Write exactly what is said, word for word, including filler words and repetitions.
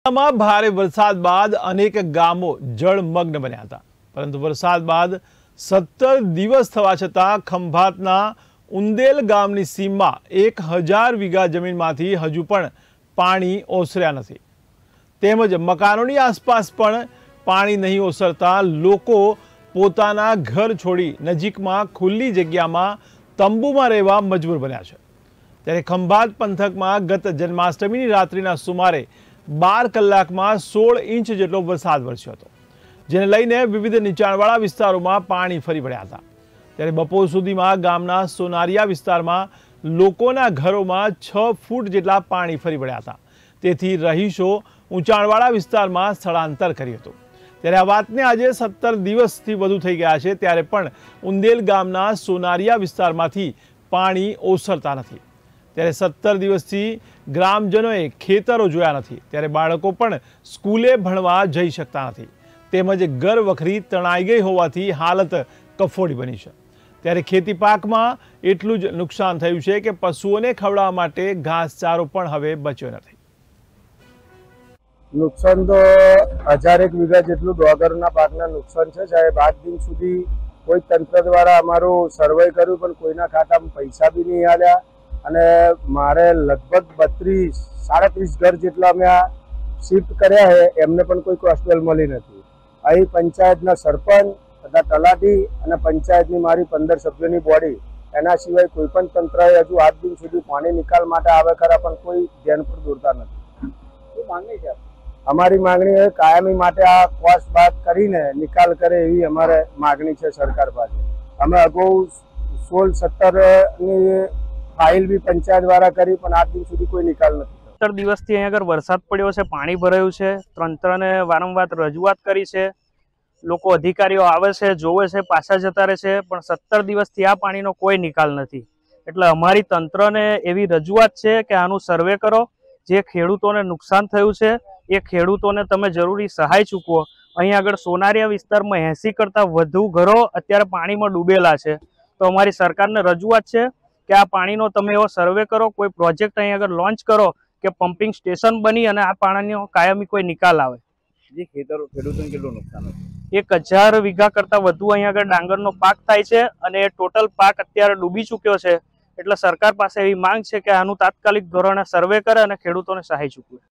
માં ભારે વરસાદ બાદ અનેક ગામો જળમગ્ન બન્યા હતા, પરંતુ વરસાદ બાદ સત્તર દિવસ થવા છતાં ખંભાતના ઉંદેલ ગામની સીમમાં એક હજાર વીઘા જમીનમાંથી હજુ પણ પાણી ઓસર્યા નથી, તેમજ મકાનોની આસપાસ પણ પાણી નહીં ઓસરતા લોકો પોતાના ઘર છોડી નજીકમાં ખુલ્લી જગ્યામાં તંબુમાં રહેવા મજબૂર બન્યા છે। ત્યારે ખંભાત પંથકમાં ગત જન્માષ્ટમીની રાત્રિના સુમારે બાર કલાકમાં સોળ ઇંચ જેટલો વરસાદ વરસ્યો હતો, જેને લઈને વિવિધ નીચાણવાળા વિસ્તારોમાં પાણી ફરી વળ્યા હતા। ત્યારે બપોર સુધીમાં ગામના સોનારિયા વિસ્તારમાં લોકોના ઘરોમાં છ ફૂટ જેટલા પાણી ફરી વળ્યા હતા, તેથી રહીશો ઊંચાણવાળા વિસ્તારમાં સ્થળાંતર કર્યું હતું। ત્યારે આ વાતને આજે સત્તર દિવસથી વધુ થઈ ગયા છે, ત્યારે પણ ઉંદેલ ગામના સોનારિયા વિસ્તારમાંથી પાણી ઓસરતા નથી। ત્યારે સત્તર દિવસથી ગ્રામજનોએ ખેતરો જોયા નથી, ત્યારે બાળકો પણ સ્કૂલે ભણવા જઈ શકતા નથી, તેમજ ઘર વખરી તણાઈ ગઈ હોવાથી હાલત કફોડી બની છે। ત્યારે ખેતી પાકમાં એટલું જ નુકસાન થયું છે કે પશુઓને ખવડાવવા માટે ઘાસચારો પણ હવે બચ્યો નથી। નુકસાન તો હજારેક વીઘા જેટલું ડોગરના પાકના નુકસાન છે સાહેબ। આજ દિન સુધી કોઈ તંત્ર દ્વારા અમારું સર્વે કર્યું પણ કોઈના ખાતામાં પૈસા બી નહીં આવ્યા, અને મારે લગભગ બત્રીસ સાડત્રીસ ઘર જેટલા અમે આ શિફ્ટ કર્યા છે, એમને પણ કોઈ હોસ્ટેલ મળી નથી। અહીં પંચાયતના સરપંચ તથા તલાટી અને પંચાયતની મારી પંદર સભ્યોની બોડી, એના સિવાય કોઈ પણ તંત્રએ હજુ આજ દિન સુધી પાણી નિકાલ માટે આવે ખરા પણ કોઈ ધ્યાન પર દોરતા નથી। શું માંગણી છે અમારી? માંગણી એ કાયમી માટે આ કોસ્ટ બાદ કરીને નિકાલ કરે એવી અમારે માગણી છે સરકાર પાસે। અમે અગાઉ સોળ સત્તર ની ફાઇલ બી પંચાયત દ્વારા કરી પણ આજ દિન સુધી કોઈ નિકાલ નથી। સત્તર દિવસથી અહીંયા આગળ વરસાદ પડ્યો છે, પાણી ભરાયું છે, તંત્રને વારંવાર રજૂઆત કરી છે, લોકો અધિકારીઓ આવે છે, જોવે છે, પાછા જતા રહે છે, પણ સત્તર દિવસથી આ પાણીનો કોઈ નિકાલ નથી। એટલે અમારી તંત્રને એવી રજૂઆત છે કે આનું સર્વે કરો, જે ખેડૂતોને નુકસાન થયું છે એ ખેડૂતોને તમે જરૂરી સહાય ચૂકવો। અહીં આગળ સોનારિયા વિસ્તારમાં એંસી કરતાં વધુ ઘરો અત્યારે પાણીમાં ડૂબેલા છે, તો અમારી સરકારને રજૂઆત છે કે આ પાણીનો તમે એવો સર્વે કરો, કોઈ પ્રોજેક્ટ અહીં આગળ લોન્ચ કરો કે પમ્પિંગ સ્ટેશન બની અને આ પાણીનો કાયમી કોઈ નિકાલ આવે। જે ખેતરો ખેડૂતોને કેટલું નુકસાન હતું? એક હજાર વીઘા કરતાં વધુ અહીં આગળ ડાંગરનો પાક થાય છે, અને ટોટલ પાક અત્યારે ડૂબી ચૂક્યો છે। એટલે સરકાર પાસે એવી માંગ છે કે આનું તાત્કાલિક ધોરણે સર્વે કરે અને ખેડૂતોને સહાય ચૂકવે।